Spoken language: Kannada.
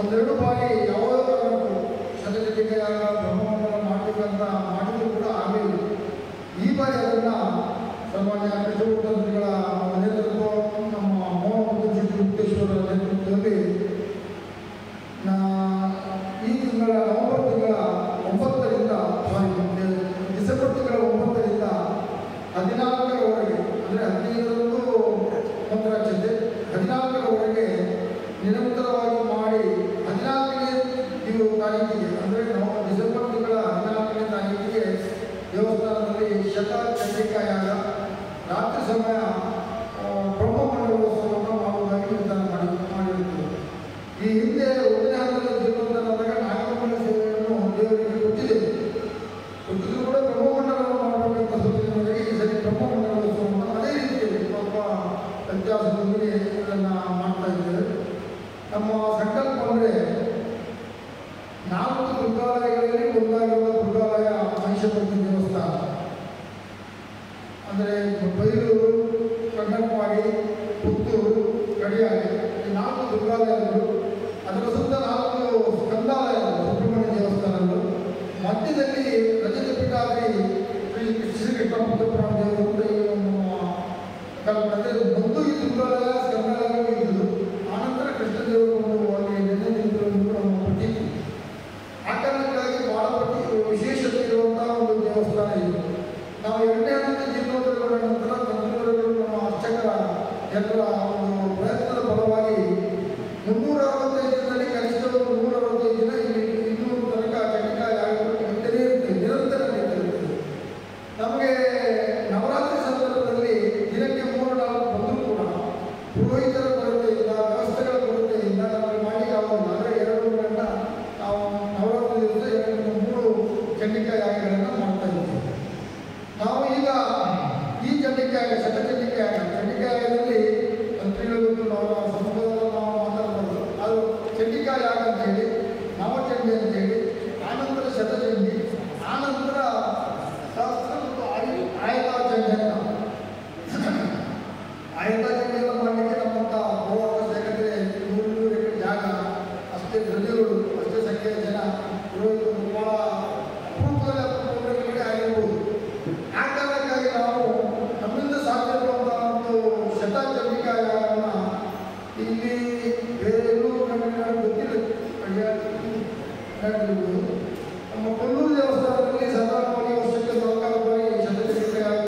ಒಂದೆರಡು ಬಾರಿ ಯಾವುದೋ ಕಾರಣಕ್ಕೂ ಶತಚಂಡಿಕೆಯ ಬ್ರಹ್ಮವನ್ನು ಮಾಡಬೇಕಂತ ಮಾಡಿದರೂ ಕೂಡ ಆಗಲಿಲ್ಲ. ಈ ಬಾರಿ ಅದನ್ನು ಸಾಮಾನ್ಯ ಕೃಷ್ಣಗುಪ್ತಗಳ ನೇತೃತ್ವ, ನಮ್ಮ ಮೋಹನಗುಪ್ತೇಶ್ವರ ನೇತೃತ್ವದಲ್ಲಿ ಈ ತಿಂಗಳ ನವೆಂಬರ್ ತಿಂಗಳ 9ರಿಂದ ಡಿಸೆಂಬರ್ ತಿಂಗಳ 9ರಿಂದ 14ರವರೆಗೆ, ಅಂದರೆ 15ರಂದು ಮಂತ್ರಾಕ್ಷತೆ, 14ರವರೆಗೆ ನಿರಂತರವಾಗಿ ಮಾಡಿ 14ನೇ ತಾರೀಕಿಗೆ, ಅಂದರೆ ಡಿಸೆಂಬರ್ ತಿಂಗಳ 14ನೇ ತಾರೀಕಿಗೆ ದೇವಸ್ಥಾನದಲ್ಲಿ ಶತಚಂಡಿಕಾಯಾಗ ರಾತ್ರಿ ಸಮಯ ಬ್ರಹ್ಮಮಂಡಲೋತ್ಸವವನ್ನು ಮಾಡುವುದಾಗಿ ನಿರ್ಧಾರ ಮಾಡಿರುತ್ತದೆ. ಈ ಹಿಂದೆ 1ನೇ ಹಂತದ ಜೀವನದಾಗ ನಾಗಮಂಡಲ ಸೇವೆಯನ್ನು ದೇವರಿಗೆ ಕೊಟ್ಟಿದ್ದೇವೆ. ಕೊಟ್ಟಿದ್ರು ಕೂಡ ಬ್ರಹ್ಮಮಂಡಲವನ್ನು ಮಾಡಬೇಕಂತ ಸೂಚನೆ ಈ ಸರಿ ಬ್ರಹ್ಮಮಂಡಲೋತ್ಸವವನ್ನು ಅದೇ ರೀತಿಯಲ್ಲಿ ಸ್ವಲ್ಪ ವ್ಯತ್ಯಾಸದೊಂದಿಗೆ ಇದನ್ನು ಮಾಡ್ತಾ ಇದ್ದೇವೆ. ನಮ್ಮ ಸಂಕಲ್ಪ ಅಂದರೆ 4 ದುರ್ಗಾಲಯಗಳಲ್ಲಿ ಒಂದಾಗಿರುವ ದುರ್ಗಾಲಯ ಮಹಿಷಮರ್ದಿನಿ ದೇವಸ್ಥಾನ, ಅಂದರೆ ಬೈಲೂರು, ಕನ್ನಂಬಾಡಿ, ಪುತ್ತೂರು, ಗಡಿಯಾಡಿ, ಈ 4 ದುರ್ಗಾಲಯಗಳು, ಅದರ ಸುತ್ತ 4 ಸ್ಕಂದಾಲಯಗಳು, ಸುಬ್ರಹ್ಮಣ್ಯ ದೇವಸ್ಥಾನಗಳು, ಮಧ್ಯದಲ್ಲಿ ರಜತ ಪೀಠಾದ್ರಿ ಶ್ರೀಕೃಷ್ಣ ಪುತ್ರಪುರಾಣ ದೇವರು ಕಲ್ಪನೆ. ಮೊದಲು ಈ ದುರ್ಗಾಲಯ ಸ್ಕಂದಾಲಯಗಳು ಇದ್ದರು. ಆನಂತರ ಕೃಷ್ಣ ದೇವರು ಅಲ್ಲಿ ನೆನೆ ನಿಂತಿರುವುದು ನಮ್ಮ ಪ್ರತೀತಿ. ಆ ಕಾರಣಕ್ಕಾಗಿ ಬಹಳ ವಿಶೇಷತೆ ಇರುವಂತಹ ಒಂದು ದೇವಸ್ಥಾನ ಇದು. ನಾವು 2ನೇ ಹಂತದ ಜೀರ್ಣೋದ್ಧಾರಗಳ ನಂತರ ತಂತ್ರಗಳು ನಮ್ಮ ಅರ್ಚಕರ ಎಲ್ಲರ ಒಂದು ಪ್ರಯತ್ನದ ಫಲವಾಗಿ 365 ದಿನದಲ್ಲಿ ಕನಿಷ್ಠ 365 ದಿನ ಇಲ್ಲಿ 200 ತನಕ ಚಂಡಿಕಾಯಾಗಗಳು ನಡೀತಲೇ ಇರ್ತದೆ, ನಿರಂತರ ನಡೀತಾ ಇರ್ತದೆ. ನಮಗೆ ನವರಾತ್ರಿ ಸಂದರ್ಭದಲ್ಲಿ ದಿನಕ್ಕೆ 3-4 ಬಂದರೂ ಕೂಡ ಪುರೋಹಿತರ ಕೊರತೆಯಿಂದ, ವ್ಯವಸ್ಥೆಗಳ ಕೊರತೆಯಿಂದ ನಮಗೆ ಮಾಡಲಿಕ್ಕೆ ಆಗೋಲ್ಲ. ಅಂದರೆ 2 ಗಂಟೆ ನಾವು ನವರಾತ್ರಿ ದಿವಸ 3 ಚಂಡಿಕಾಯಾಗಗಳನ್ನು ಮಾಡ್ತಾ ಇದ್ದೀವಿ. ನಾವು ಈಗ ಈ ಚಂಡಿಕಾಯಾಗ, ಚಂಡಿಕಾಯಾಗದಲ್ಲಿ ಮಂತ್ರಿಗಳು ಅವರ ಸಂಸ್ಕೃತದಲ್ಲಿ ನಾವು ಮಾತಾಡ್ಬೋದು. ಅದು ಚಂಡಿಕಾಯಾಗ ಅಂತೇಳಿ, ನವಚಂಡಿ ಅಂತೇಳಿ, ಆನಂತರ ಶತಚಂಡಿ, ಆನಂತರ ಸಹಸ್ರ ಮತ್ತು ಆಯತಾಚಂಡಿ ಅಂತ. ಆಯತಾಚಂಡಿಯನ್ನು ಮಾಡಲಿಕ್ಕೆ ನಮ್ಮಂಥ ಗೋವಾಕ ಯಾಕಂದರೆ 100 ಎಕರೆ ಜಾಗ, ಅಷ್ಟೇ ದ್ರವ್ಯಗಳು, ಅಷ್ಟೇ ಸಂಖ್ಯೆಯ ಜನ, ಪುರೋಹಿತರು ಭಾಳ ಅಪರೂಪದಲ್ಲಿ ಆಗಿರ್ಬೋದು. ಆ ಕಾರಣಕ್ಕಾಗಿ ನಾವು ನಮ್ಮಿಂದ ಸಾಧ್ಯ ಇರುವಂತಹ ಒಂದು ಶತಚಂಡಿಕಾಯವನ್ನು ಇಲ್ಲಿ ಬೇರೆ ಎಲ್ಲೂ ನಮಗೆ ಗೊತ್ತಿಲ್ಲ.